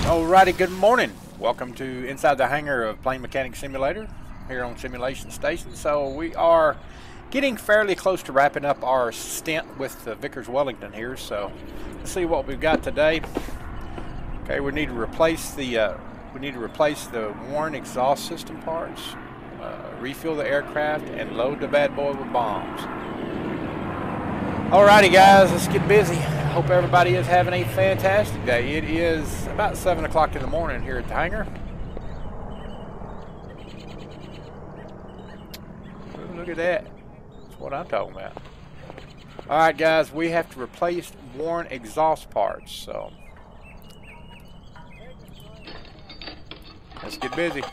Alrighty, good morning. Welcome to Inside the Hangar of Plane Mechanic Simulator here on Simulation Station. So we are getting fairly close to wrapping up our stint with the Vickers Wellington here. So let's see what we've got today. Okay, we need to replace the worn exhaust system parts, refuel the aircraft, and load the bad boy with bombs. Alrighty, guys, let's get busy. Hope everybody is having a fantastic day. It is about 7 o'clock in the morning here at the hangar. Ooh, look at that. That's what I'm talking about. Alright, guys, we have to replace worn exhaust parts, so let's get busy.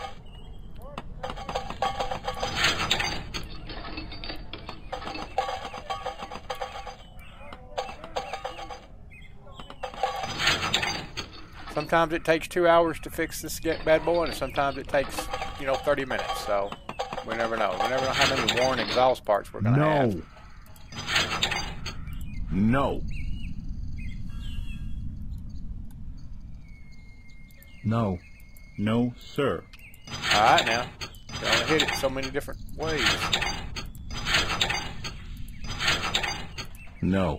Sometimes it takes 2 hours to fix this bad boy, and sometimes it takes, 30 minutes. So we never know. We never know how many worn exhaust parts we're going to have. No. No. No, sir. All right, now. You only hit it so many different ways. No.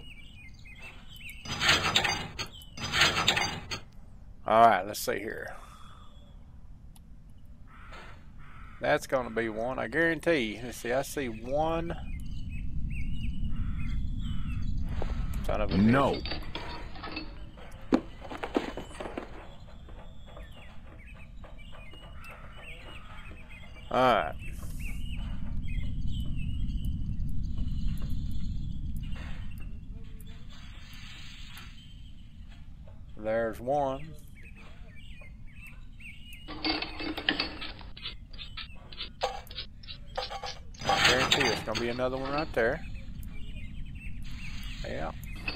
Alright, let's see here. That's going to be one, I guarantee. Let's see, I see one. Son of a bitch. No. Alright. There's one. I guarantee there's going to be another one right there. Yeah.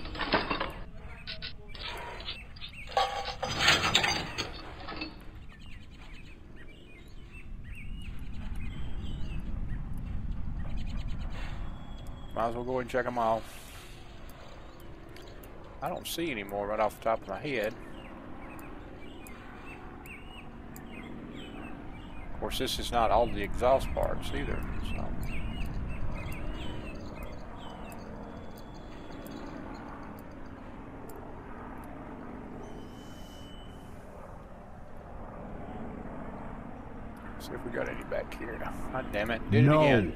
Might as well go ahead and check them off. I don't see any more right off the top of my head. Of course, this is not all the exhaust parts either. So. See if we got any back here. God damn it! Did it again.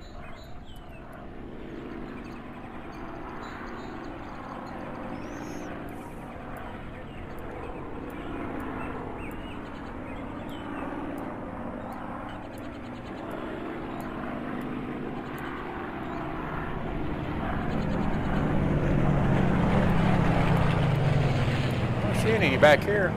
Any back here?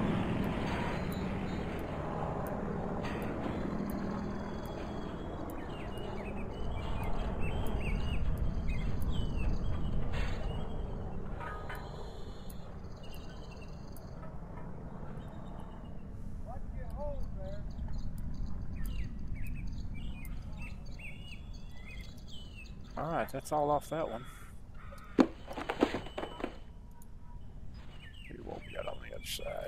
All right, that's all off that one. What we got on the other side.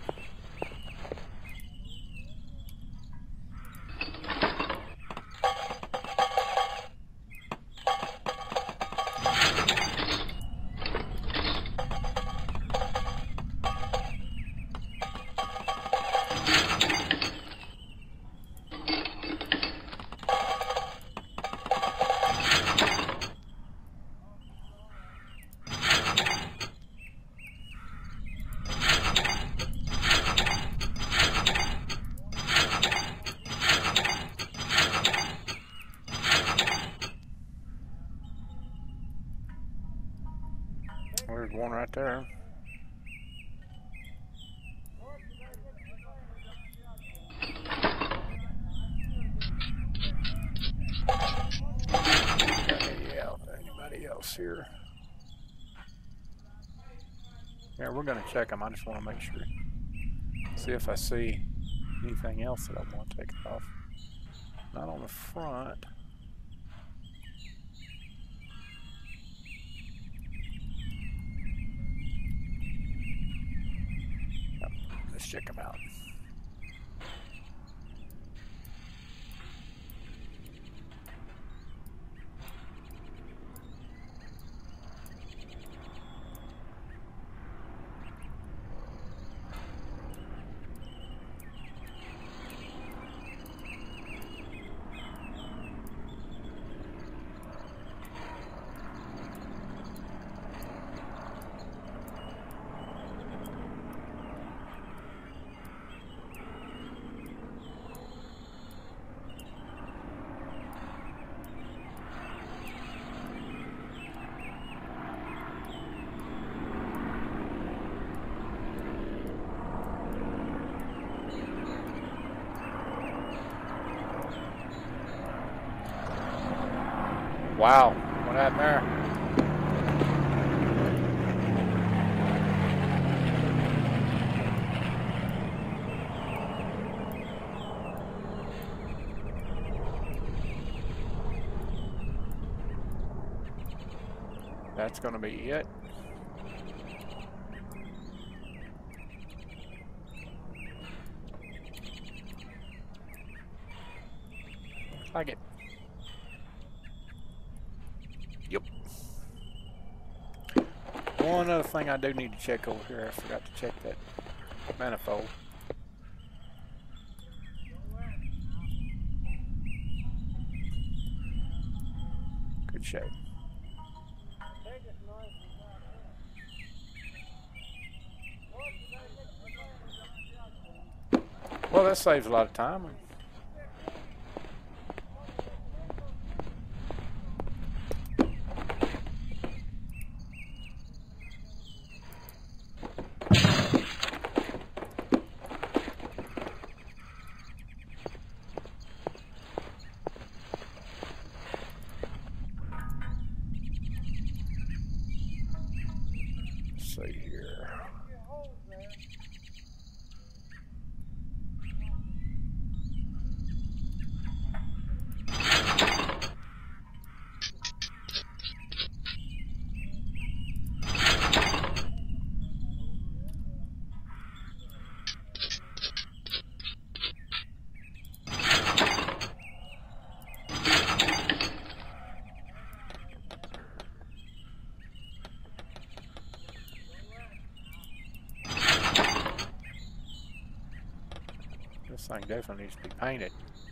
There's one right there. Anybody else here? Yeah, we're going to check them. I just want to make sure. See if I see anything else that I want to take off. Not on the front. check them out. Wow, what happened there? That's going to be it. Looks like it. Yep. One other thing I do need to check over here. I forgot to check that manifold. Good shape. Well, that saves a lot of time. Let's see here. This thing definitely needs to be painted.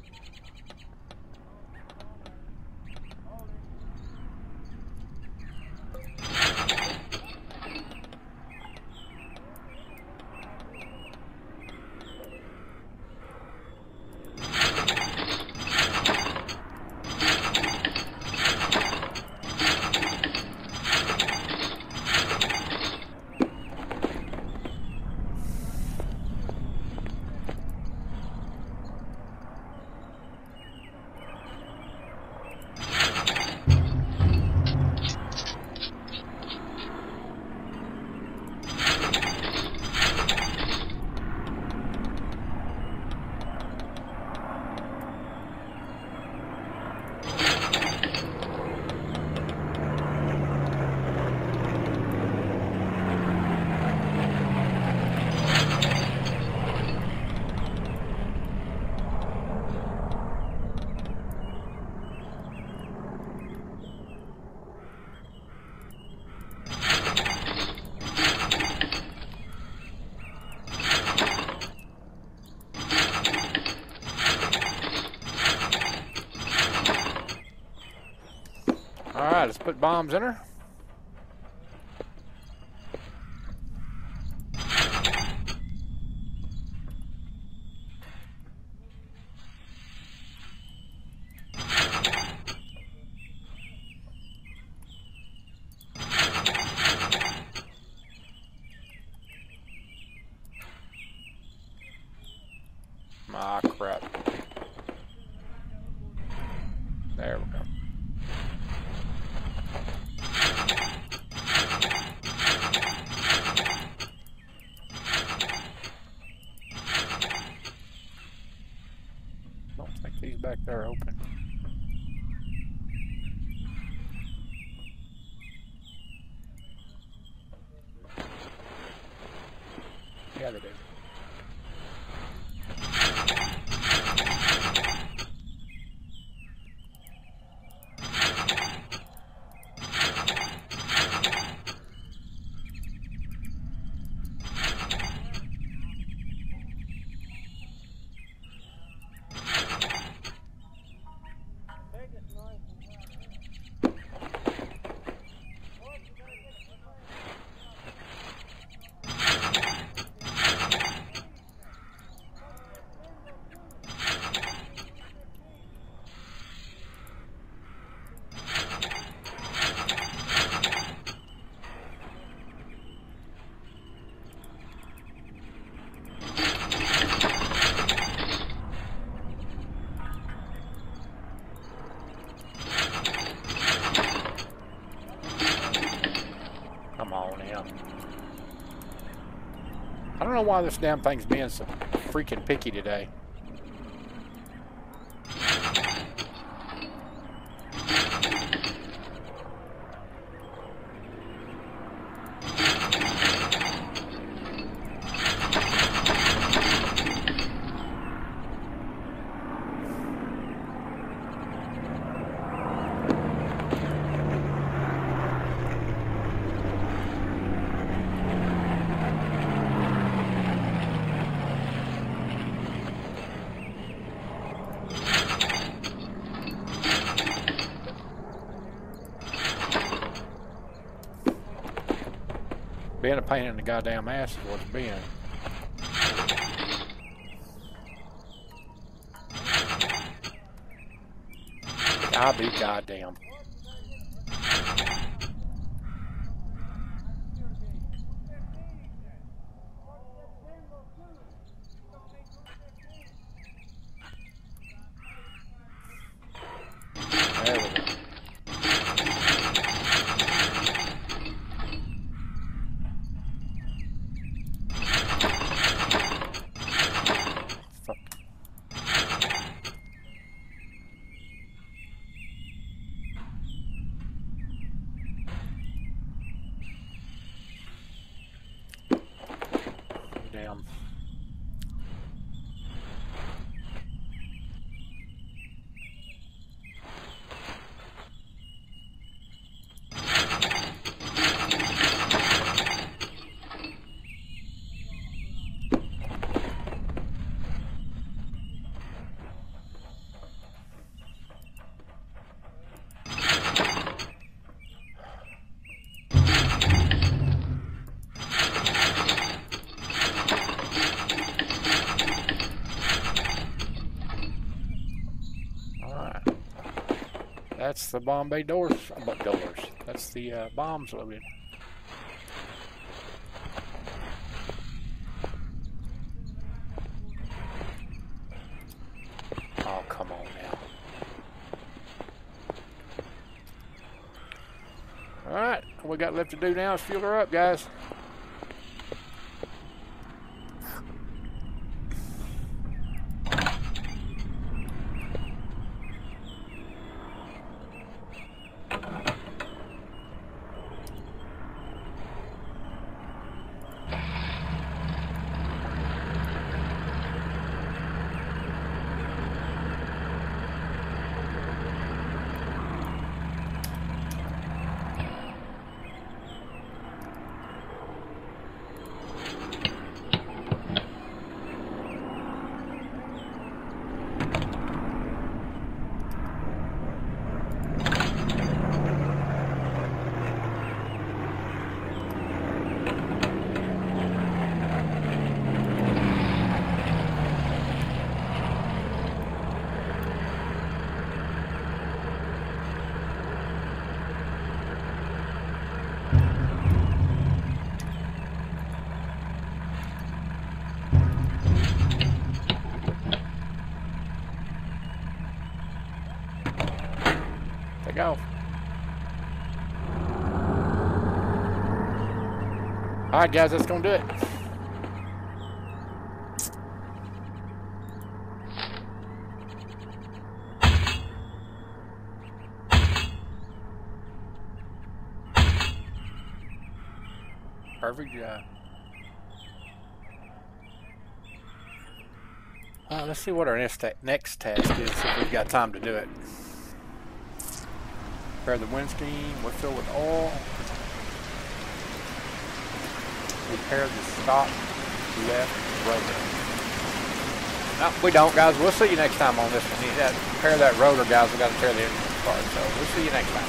Alright, let's put bombs in her. Ah, crap. There we go. Don't think these back there are open. Yeah, they do. come on now. I don't know why this damn thing's being so freaking picky today. Being a pain in the goddamn ass is what it's being. I'll be goddamn. There we go. Damn. That's the bomb bay doors. That's the bombs loaded. Oh, come on now. Alright, all we got left to do now is fuel her up, guys. Go. Alright guys, that's gonna do it. Perfect job. Let's see what our next task is, if we've got time to do it. Repair the windscreen, refill with oil. Repair the stop left rotor. No, we don't, guys. We'll see you next time on this one. Repair that rotor, guys. We've got to tear the engine apart. So we'll see you next time.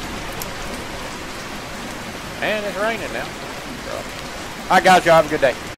And it's raining now. So. All right, guys. Y'all have a good day.